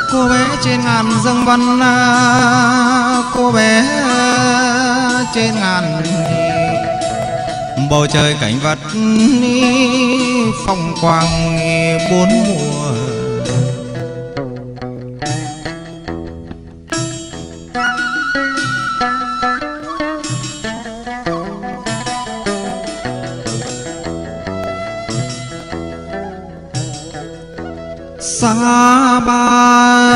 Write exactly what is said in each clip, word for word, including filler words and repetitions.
Cô bé trên ngàn dâng văn, cô bé trên ngàn bầu trời cảnh vật phong quang bốn mùa. Sa ba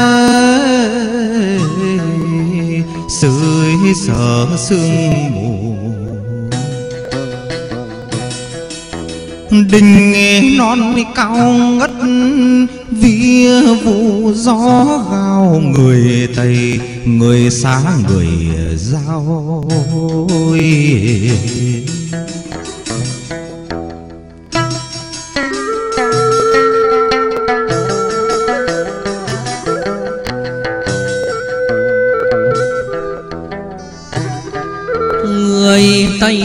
sưởi sở sương mù, đình nghề non cao ngất vía vụ gió gào. Người Tây người xá người Dao người Tây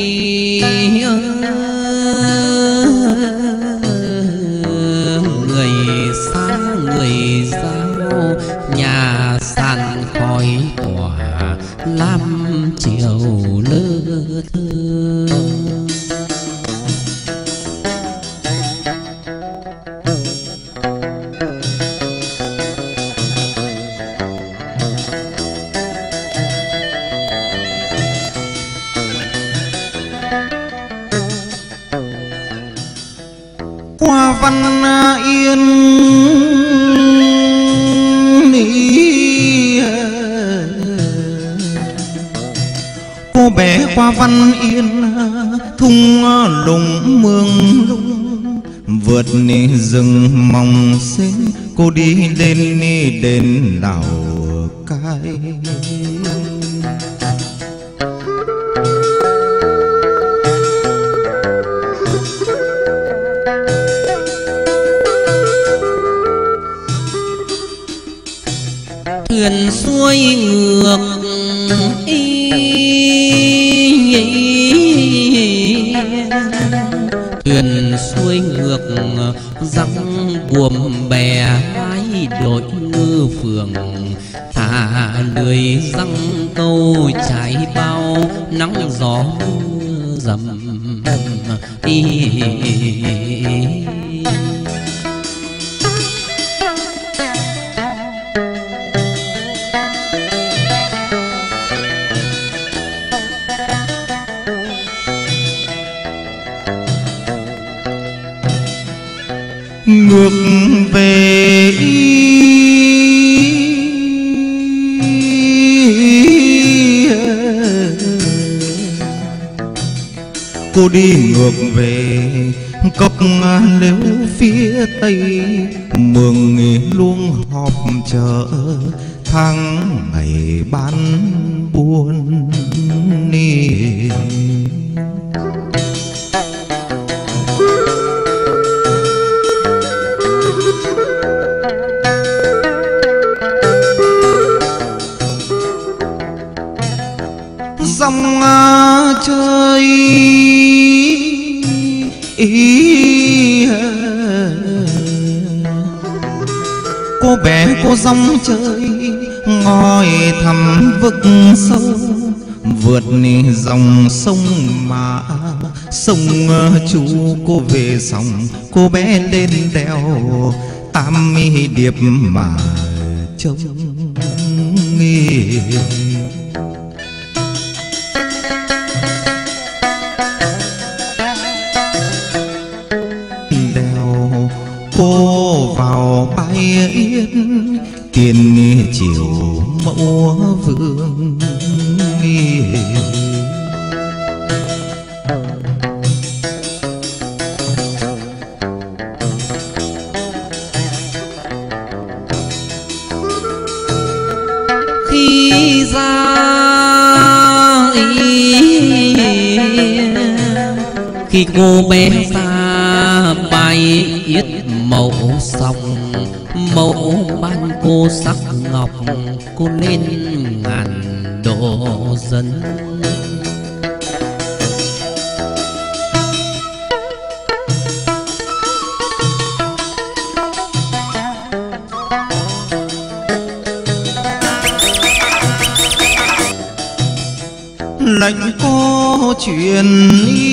người xa người Dao, nhà sàn khói tỏa lam chiều lơ thơ. Hoa văn yên ý, cô bé hoa văn yên thung lũng mương lung, vượt rừng mòng xến cô đi lên đến Lào Cai. Thuyền xuôi ngược ý, thuyền xuôi ngược răng buồm bè hai đội ngư phường, thả lưới răng câu trái bao nắng gió mưa dầm ý. Ngược về cô đi ngược về cốc lếu phía Tây, mường luông họp chợ tháng ngày bán buôn đi. Dòng chơi ý, cô bé cô dòng chơi ngồi thăm vực sâu, vượt dòng sông mà sông chú cô về sông. Cô bé lên đèo Tam Điệp mà trông nghi. Cô vào bãi yết tiền chiều mẫu vương, khi ra khi cô bé ra bãi yết mẫu sông, mẫu ban cô sắc ngọc cô lên ngàn độ dân. lệnh cô truyền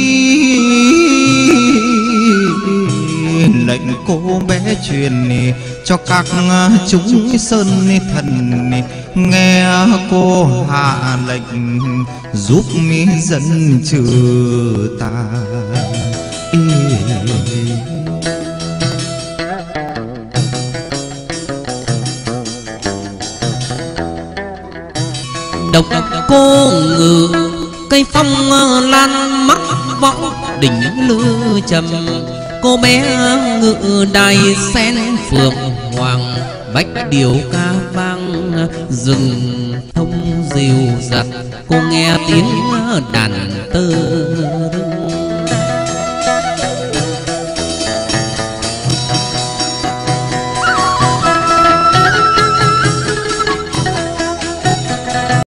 lệnh cô bé truyền cho các chúng sơn thần nghe cô hạ lệnh giúp mi dân trừ tà. Độc cô ngự cây phong lan mắc võng đỉnh lư trầm. Cô bé ngự đài sen phượng hoàng bách điều ca vang. Rừng thông dịu dặt cô nghe tiếng đàn tơ.